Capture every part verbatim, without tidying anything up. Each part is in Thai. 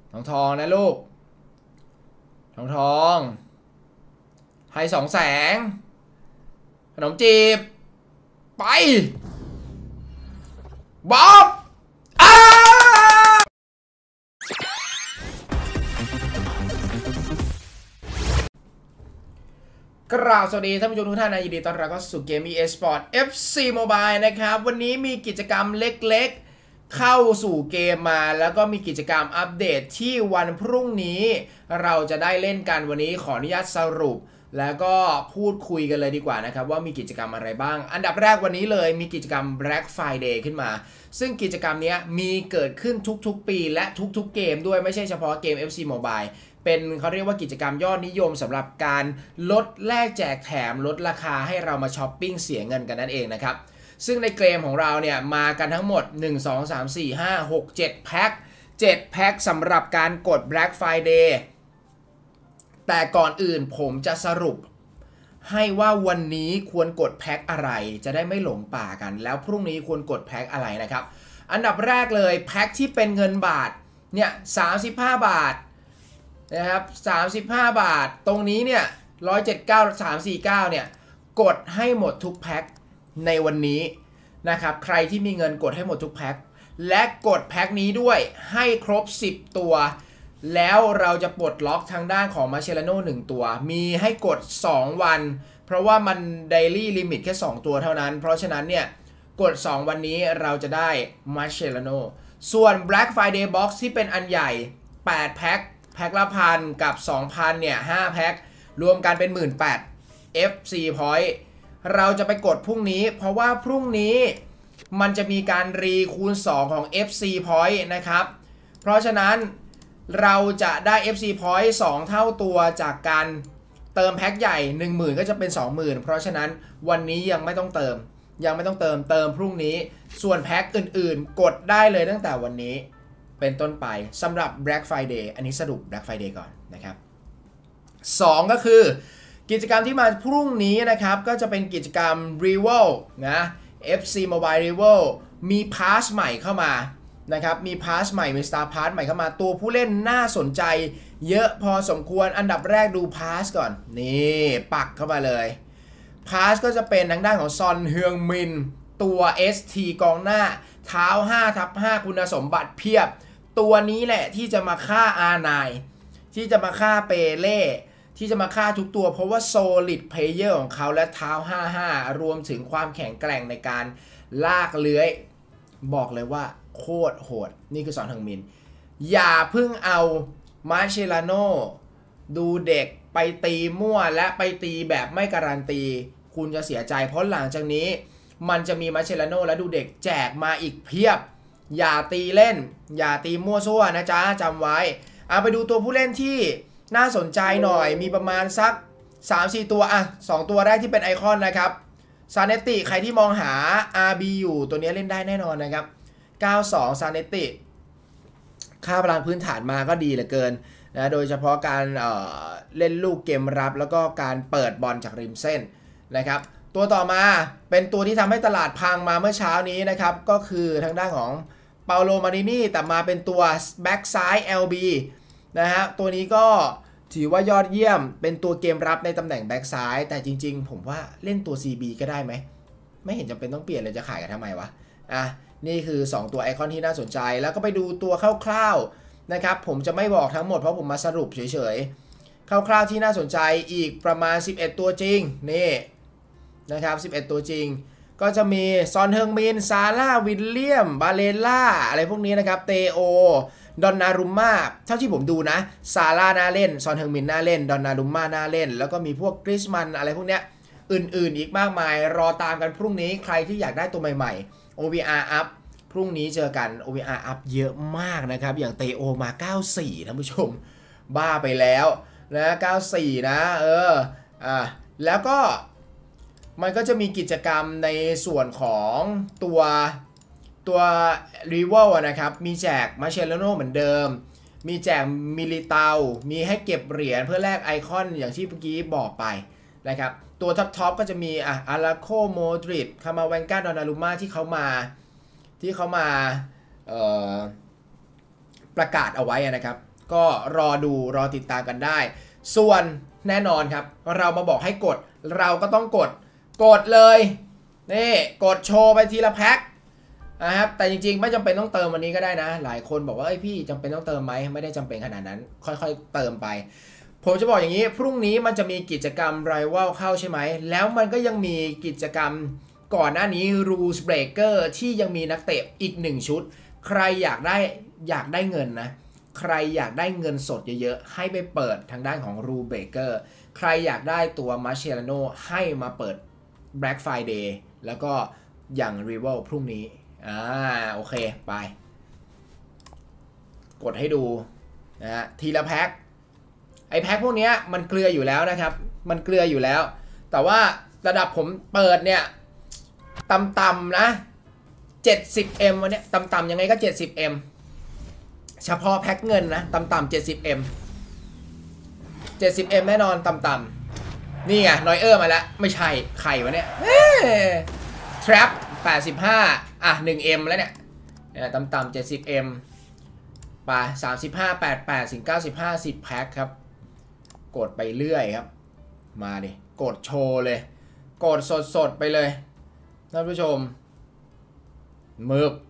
ทองทองนะลูกทองทองไฮสองแสงขนมจีบไปบ๊อบอ้ากราบสวัสดีท่านผู้ชมทุกท่านนะยินดีต้อนรับเข้าสู่เกม อี เอ Sport เอฟ ซี Mobile นะครับวันนี้มีกิจกรรมเล็กๆเข้าสู่เกมมาแล้วก็มีกิจกรรมอัปเดตที่วันพรุ่งนี้เราจะได้เล่นกันวันนี้ขออนุญาตสรุปแล้วก็พูดคุยกันเลยดีกว่านะครับว่ามีกิจกรรมอะไรบ้างอันดับแรกวันนี้เลยมีกิจกรรม Black Friday ขึ้นมาซึ่งกิจกรรมนี้มีเกิดขึ้นทุกๆปีและทุกๆเกมด้วยไม่ใช่เฉพาะเกม เอฟ ซี Mobileเป็นเขาเรียกว่ากิจกรรมยอดนิยมสำหรับการลดแลกแจกแถมลดราคาให้เรามาช้อปปิ้งเสียเงินกันนั่นเองนะครับซึ่งในเกมของเราเนี่ยมากันทั้งหมดหนึ่ง สอง สาม สี่ ห้า หก เจ็ดแพ็คเจ็ดแพ็คสำหรับการกด Black Friday แต่ก่อนอื่นผมจะสรุปให้ว่าวันนี้ควรกดแพ็คอะไรจะได้ไม่หลงป่ากันแล้วพรุ่งนี้ควรกดแพ็คอะไรนะครับอันดับแรกเลยแพ็คที่เป็นเงินบาทเนี่ยสามสิบห้าบาทนะครับสามสิบห้าบาทตรงนี้เนี่ยหนึ่งร้อยเจ็ดสิบเก้า สามร้อยสี่สิบเก้าเนี่ยกดให้หมดทุกแพ็คในวันนี้นะครับใครที่มีเงินกดให้หมดทุกแพ็คและกดแพ็คนี้ด้วยให้ครบสิบตัวแล้วเราจะปลดล็อกทางด้านของ Marcelano หนึ่งตัวมีให้กดสองวันเพราะว่ามัน Daily Limit แค่สองตัวเท่านั้นเพราะฉะนั้นเนี่ยกดสองวันนี้เราจะได้ Marcelano ส่วน Black Friday Box ที่เป็นอันใหญ่แปดแพ็คแพ็คละพันกับ สองพัน เนี่ยห้าแพ็ครวมกันเป็น หนึ่งหมื่นแปดพัน เอฟ ซี Point เราจะไปกดพรุ่งนี้เพราะว่าพรุ่งนี้มันจะมีการรีคูณสองของ เอฟ ซี Point นะครับเพราะฉะนั้นเราจะได้ เอฟ ซี Point สองเท่าตัวจากการเติมแพ็คใหญ่ หนึ่งหมื่น ก็จะเป็น สองหมื่น เพราะฉะนั้นวันนี้ยังไม่ต้องเติมยังไม่ต้องเติมเติมพรุ่งนี้ส่วนแพ็คอื่นๆกดได้เลยตั้งแต่วันนี้เป็นต้นไปสำหรับ Black Friday อันนี้สรุป Black Friday ก่อนนะครับสองก็คือกิจกรรมที่มาพรุ่งนี้นะครับก็จะเป็นกิจกรรม Rival นะ เอฟ ซี Mobile Rival มีพาสใหม่เข้ามานะครับมีพาสใหม่มี Star Pass ใหม่เข้ามาตัวผู้เล่นน่าสนใจเยอะพอสมควรอันดับแรกดูพาสก่อนนี่ปักเข้ามาเลยพาสก็จะเป็นทางด้านของซอนเฮืองมินตัว เอส ที กองหน้าเท้า ห้าทับห้า คุณสมบัติเพียบตัวนี้แหละที่จะมาฆ่า อาร์ ไนน์ ที่จะมาฆ่าเปเล่ที่จะมาฆ่าทุกตัวเพราะว่า Solid Player ของเขาและเท้า ห้าห้า รวมถึงความแข็งแกร่งในการลากเลื้อยบอกเลยว่าโคตรโหดนี่คือซอนเฮืองมินอย่าเพิ่งเอามาเชลาโนดูเด็กไปตีมั่วและไปตีแบบไม่การันตีคุณจะเสียใจเพราะหลังจากนี้มันจะมีมาเชลาโนและดูเด็กแจกมาอีกเพียบอย่าตีเล่นอย่าตีมั่วซั่วนะจ๊ะจำไว้เอาไปดูตัวผู้เล่นที่น่าสนใจหน่อยมีประมาณสัก สามสี่ ตัวอ่ะสองตัวแรกที่เป็นไอคอนนะครับซาเนติใครที่มองหา อาร์ บี อยู่ตัวนี้เล่นได้แน่นอนนะครับเก้าสิบสองซาเนติค่าพลังพื้นฐานมาก็ดีเหลือเกินนะโดยเฉพาะการเอ่อเล่นลูกเกมรับแล้วก็การเปิดบอลจากริมเส้นนะครับตัวต่อมาเป็นตัวที่ทำให้ตลาดพังมาเมื่อเช้านี้นะครับก็คือทางด้านของเปาโลมารินีแต่มาเป็นตัวแบ็กซ้าย แอล บี นะฮะตัวนี้ก็ถือว่ายอดเยี่ยมเป็นตัวเกมรับในตำแหน่งแบ็กซ้ายแต่จริงๆผมว่าเล่นตัว ซี บี ก็ได้ไหมไม่เห็นจำเป็นต้องเปลี่ยนเลยจะขายกันทำไมวะอ่ะนี่คือสองตัวไอคอนที่น่าสนใจแล้วก็ไปดูตัวคร่าวๆนะครับผมจะไม่บอกทั้งหมดเพราะผมมาสรุปเฉยๆคร่าวๆที่น่าสนใจอีกประมาณสิบเอ็ดตัวจริงนี่นะครับสิบเอ็ดตัวจริงก็จะมีซอนเฮิงมินซาร่าวิลเลียมบาเลล่าอะไรพวกนี้นะครับเตโอดอนนารุมม่าเท่าที่ผมดูนะซาร่าน่าเล่นซอนเฮิงมินน่าเล่นดอนนารุมม่าน่าเล่นแล้วก็มีพวกกริชมันอะไรพวกเนี้ยอื่นๆอีกมากมายรอตามกันพรุ่งนี้ใครที่อยากได้ตัวใหม่ๆ โอ วี อาร์ อัพพรุ่งนี้เจอกัน โอ วี อาร์ อัพเยอะมากนะครับอย่างเตโอมาเก้าสิบสี่ท่านผู้ชมบ้าไปแล้วนะเก้าสิบสี่นะเอออ่ะแล้วก็มันก็จะมีกิจกรรมในส่วนของตัวตัวรีวอลนะครับมีแจกมาเชลโนเหมือนเดิมมีแจกมิลิเตามีให้เก็บเหรียญเพื่อแลกไอคอนอย่างที่เมื่อกี้บอกไปนะครับตัวท็อปๆก็จะมีอ่ะอาราโคโมดริดคามาแวนกาดอนารุม่าที่เขามาที่เขามาเอ่อประกาศเอาไว้นะครับก็รอดูรอติดตามกันได้ส่วนแน่นอนครับเรามาบอกให้กดเราก็ต้องกดกดเลยนี่กดโชว์ไปทีละแพ็คนะครับแต่จริงๆไม่จำเป็นต้องเติมวันนี้ก็ได้นะหลายคนบอกว่าไอ้พี่จำเป็นต้องเติมไหมไม่ได้จำเป็นขนาดนั้นค่อยๆเติมไปผมจะบอกอย่างนี้พรุ่งนี้มันจะมีกิจกรรม Rival เข้าใช่ไหมแล้วมันก็ยังมีกิจกรรมก่อนหน้านี้ Rules Breaker ที่ยังมีนักเตะอีกหนึ่งชุดใครอยากได้อยากได้เงินนะใครอยากได้เงินสดเยอะๆให้ไปเปิดทางด้านของ Rule Breaker ใครอยากได้ตัว Mascherano ให้มาเปิด Black Friday แล้วก็อย่าง Rival พรุ่งนี้อ่าโอเคไปกดให้ดูนะฮะทีละแพ็คไอแพ็คพวกนี้มันเกลืออยู่แล้วนะครับมันเกลืออยู่แล้วแต่ว่าระดับผมเปิดเนี่ยต่ำๆนะ เจ็ดสิบเอ็ม วันนี้ต่ำๆยังไงก็ เจ็ดสิบเอ็ม เฉพาะแพ็คเงินนะต่ำๆ เจ็ดสิบเอ็ม เจ็ดสิบเอ็ม แน่นอนต่ำๆนี่ไงนอยเออร์มาแล้วไม่ใช่ไข่วะเนี่ย Trap แปดสิบห้าอ่ะ หนึ่งเอ็ม แล้วเนี่ยต่ำๆ เจ็ดสิบเอ็ม ไปสามสิบห้า แปดสิบแปดถึงเก้าสิบห้า สิบแพ็คครับกดไปเรื่อยครับมาดิกดโชว์เลยกดสดๆไปเลยท่านผู้ชมมืบ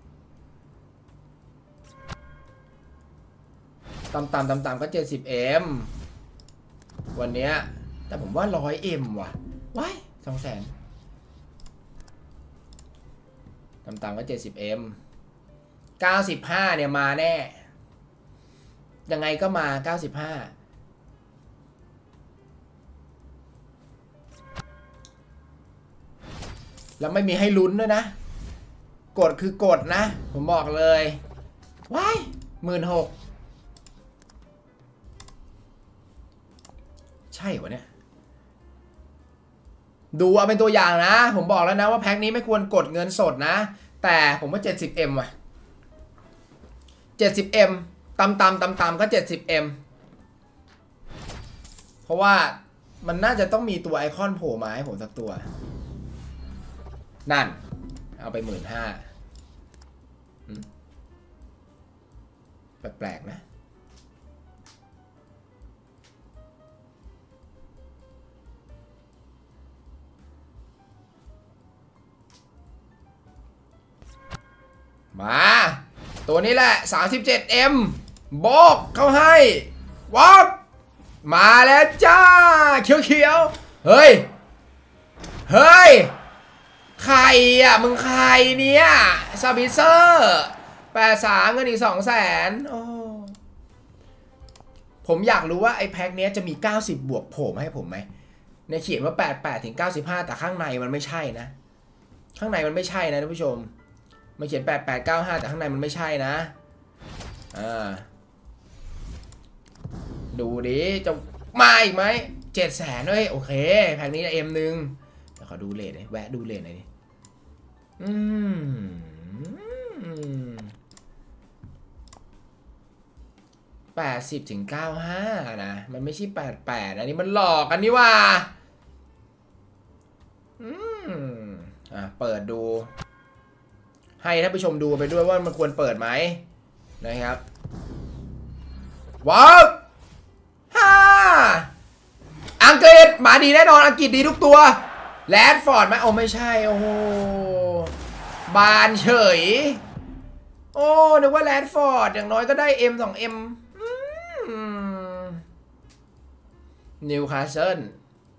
ต่ำๆต่ำๆก็ เจ็ดสิบเอ็ม วันเนี้ยแต่ผมว่า หนึ่งร้อยเอ็ม ว่ะว้าย สองแสน ต่ำๆก็ เจ็ดสิบเอ็ม เก้าสิบห้าเนี่ยมาแน่ยังไงก็มาเก้าสิบห้าแล้วไม่มีให้ลุ้นด้วยนะกดคือกดนะผมบอกเลยว้ายหมื่นหกใช่วะเนี่ยดูเอาเป็นตัวอย่างนะผมบอกแล้วนะว่าแพ็คนี้ไม่ควรกดเงินสดนะแต่ผมว่า เจ็ดสิบเอ็ม ว่ะ เจ็ดสิบเอ็ม ต่ำๆต่ำๆก็ เจ็ดสิบเอ็ม เพราะว่ามันน่าจะต้องมีตัวไอคอนโผล่มาให้ผมสักตัวนั่นเอาไปหมื่นห้าแปลกๆนะมาตัวนี้แหละ สามสิบเจ็ดเอ็ม โบกเข้าให้วอกมาแล้วจ้าเขียวๆเฮ้ยเฮ้ยใครอ่ะมึงใครเนี่ยซาบิเซอร์แปดสามเงินอีกสองแสนโอ้ผมอยากรู้ว่าไอ้แพ็คนี้จะมีเก้าสิบบวกโผล่มาให้ผมไหมในเขียนว่าแปดสิบแปดถึงเก้าสิบห้าแต่ข้างในมันไม่ใช่นะข้างในมันไม่ใช่นะท่านผู้ชมมาเขียนแปดแปดเก้าห้าแต่ข้างในมันไม่ใช่นะอ่าดูดิจะมาอีกไหมเจ็ดแสนเอ้ยโอเคแพ็คนี้เอ็มหนึ่งแต่ขอดูเลทหน่อยแวะดูเลทหน่อยดิอืมแปดสิบถึงเก้าห้านะมันไม่ใช่แปดแปดอันนี้มันหลอกกันนี่ว่าอืมอ่ะเปิดดูให้ท่านผู้ชมดูไปด้วยว่ามันควรเปิดไหมนะครับว้าวฮ่าอังกฤษมาดีแน่นอนอังกฤษดีทุกตัวแรดฟอร์ดไหมโอ้ไม่ใช่โอ้โหบานเฉยโอ้นึกว่าแรดฟอร์ดอย่างน้อยก็ได้ เอ็ม สอง เอ็ม นิวคาสเซิล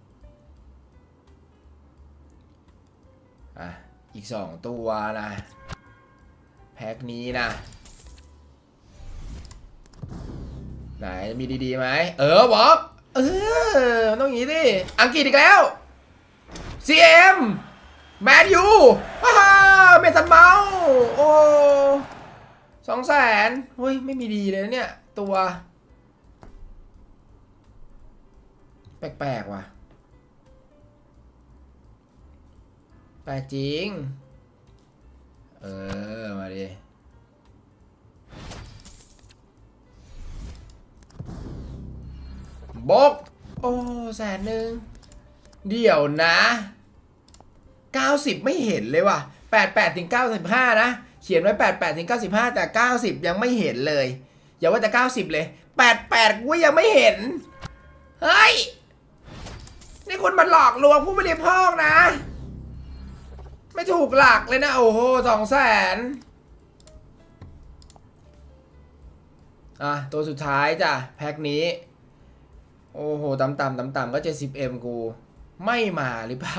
อ่ะอีกสองตัวนะแพ็คนี้นะไหนมีดีๆไหมเออบอกเออต้องอย่างนี้ดิอังกฤษอีกแล้ว ซี เอ็ม แมนยูฮ่าเมสันเมาโอ้สองแสนเฮ้ยไม่มีดีเลยเนี่ยตัวแปลกๆว่ะแปลกจริงเออมาดิบกโอ้แสนหนึ่งเดี๋ยวนะเก้าสิบไม่เห็นเลยว่ะแปดสิบแปดถึงเก้าสิบห้านะเขียนไว้แปดสิบแปดถึงเก้าสิบห้าแต่เก้าสิบยังไม่เห็นเลยอย่าว่าแต่เก้าสิบเลยแปดแปดกูยังไม่เห็นเฮ้ยนี่คุณมาหลอกลวงผู้บริโภคนะไม่ถูกหลักเลยนะโอ้โหสองแสนอ่ะตัวสุดท้ายจ้ะแพ็คนี้โอ้โหต่ำๆต่ำๆก็ เจ็ดสิบเอ็ม กูไม่มาหรือเปล่า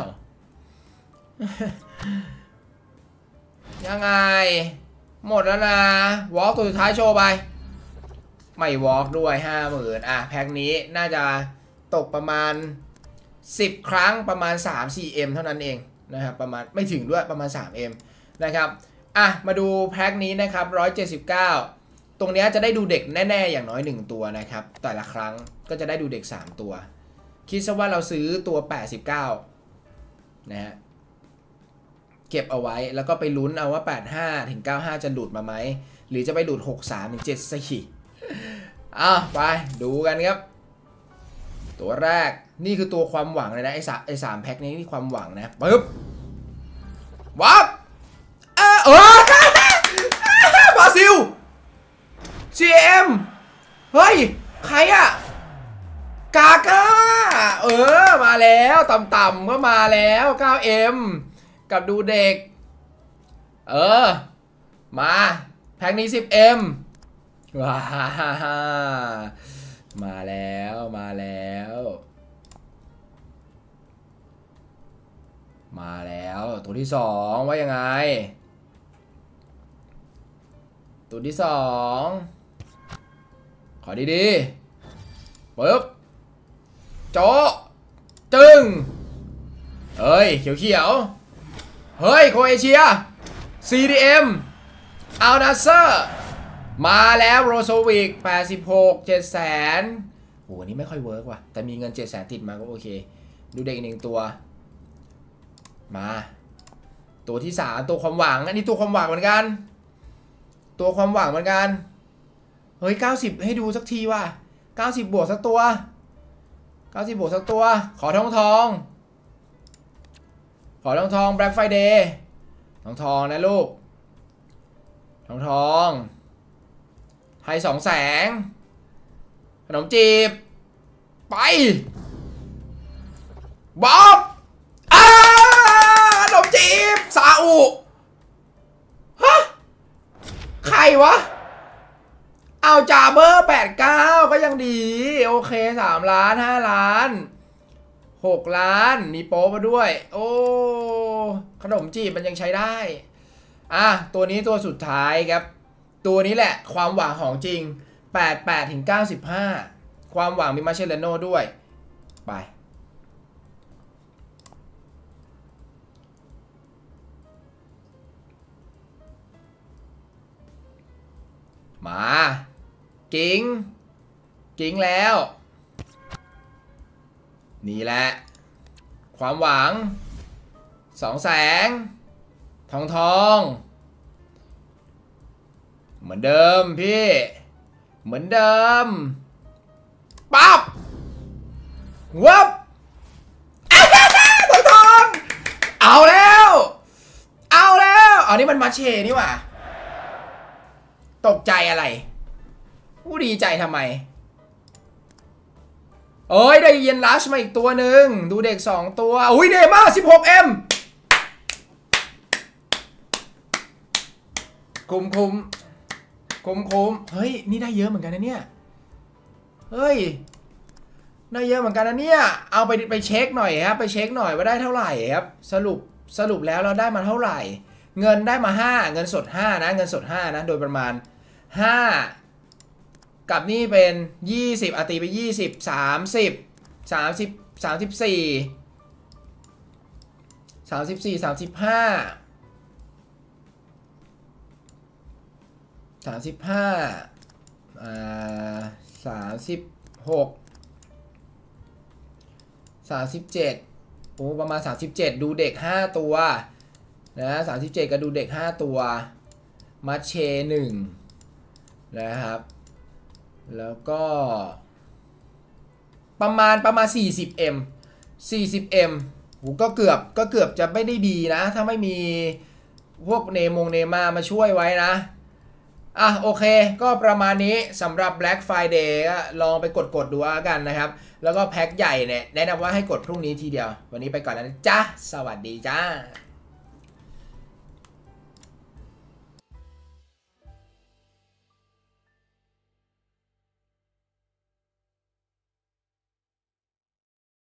ยังไงหมดแล้วนะวอล์กตัวสุดท้ายโชว์ไปไม่วอล์กด้วย ห้าหมื่น อ่ะแพ็คนี้น่าจะตกประมาณสิบครั้งประมาณ สามสี่เอ็ม เท่านั้นเองนะครับประมาณไม่ถึงด้วยประมาณ สามเอ็ม นะครับอ่ะมาดูแพ็คนี้นะครับหนึ่งร้อยเจ็ดสิบเก้าตรงนี้จะได้ดูเด็กแน่ๆอย่างน้อยหนึ่งตัวนะครับแต่ละครั้งก็จะได้ดูเด็กสามตัวคิดซะว่าเราซื้อตัวแปดสิบเก้านะฮะเก็บเอาไว้แล้วก็ไปลุ้นเอาว่าแปดสิบห้าถึงเก้าสิบห้าจะหลุดมาไหมหรือจะไปหลุดหกสิบสามถึงเจ็ดสิบสี่อ้าวไปดูกันครับตัวแรกนี่คือตัวความหวังเลยนะไอ้สามไอ้สามแพ็คนี้นี่ความหวังนะปึ๊บวับเออเออบราซิล ซี เอ็ม เฮ้ยใครอะกาก้าเออมาแล้วต่ำๆก็มาแล้ว เก้าเอ็ม กับดูเด็กเออมาแพ็คนี้ สิบเอ็ม ว้ามาแล้วมาแล้วมาแล้วตัวที่สองว่ายังไงตัวที่สองขอดีๆปึ๊บโจ๊ะจึงเฮ้ยเขียวๆเฮ้ยโคเอเชีย ซี ดี เอ็ม อัลนาเซอร์มาแล้วโรโซวิกแปดสิบหก เจ็ดแสนโหอันนี้ไม่ค่อยเวิร์กว่ะแต่มีเงิน เจ็ดแสน ติดมาก็โอเคดูเด็กอีกหนึ่งตัวมาตัวที่สามตัวความหวังอันนี้ตัวความหวังเหมือนกันตัวความหวังเหมือนกันเฮ้ยเก้าสิบให้ดูสักทีว่ะเก้าสิบบวกสักตัวเก้าสิบบวกสักตัวขอทองทองขอทองทอง Black Friday ทองทองนะลูกทองทองให้สองแสงขนมจีบไปบ๊อบอ้าขนมจีบซาอุฮะใครวะเอาจาเบอร์แปดเก้าก็ยังดีโอเคสามล้านห้าล้านหกล้านมีโป๊มาด้วยโอ้ขนมจีบมันยังใช้ได้อ่ะตัวนี้ตัวสุดท้ายครับตัวนี้แหละความหวังของจริงแปดสิบแปดถึงเก้าสิบห้าความหวังมีมาเชลโน่ด้วยไปมากิ้งกิ้งแล้วนี่แหละความหวังสองแสงทองทองเหมือนเดิมพี่เหมือนเดิมปั๊บวับทองทองเอาแล้วเอาแล้วอันนี้มันมาเชนี่หว่าตกใจอะไรผู้ดีใจทำไมโอ้ยได้เย็นลัชมาอีกตัวหนึ่งดูเด็กสองตัวอุ้ยเดม่า สิบหกเอ็ม คุ้มคุ้มคุ้มคุ้มเฮ้ยนี่ได้เยอะเหมือนกันนะเนี่ยเฮ้ยได้เยอะเหมือนกันนะเนี่ยเอาไปไปเช็คหน่อยครับไปเช็คหน่อยว่าได้เท่าไหร่ครับสรุปสรุปแล้วเราได้มาเท่าไหร่เงินได้มาห้าเงินสดห้านะเงินสดห้านะโดยประมาณห้ากับนี่เป็นยี่สิบอาตีไปยี่สิบ สามสิบ สามสิบ สามสิบสี่ สามสิบสี่ สามสิบห้า สามสิบห้าอ่าสามสิบหก สามสิบเจ็ดโอ้ประมาณสามสิบเจ็ดดูเด็กห้าตัวนะสามสิบเจ็ดก็ดูเด็กห้าตัวมัชเชหนึ่งนะครับแล้วก็ประมาณประมาณ สี่สิบเอ็ม สี่สิบเอ็ม โหก็เกือบก็เกือบจะไม่ได้ดีนะถ้าไม่มีพวกเนมงเนมามาช่วยไว้นะอ่ะโอเคก็ประมาณนี้สำหรับ Black Friday ก็ลองไปกดกดดูกันนะครับแล้วก็แพ็คใหญ่เนี่ยแนะนำว่าให้กดพรุ่งนี้ทีเดียววันนี้ไปก่อนแล้วนะจ๊ะสวัสดีจ้า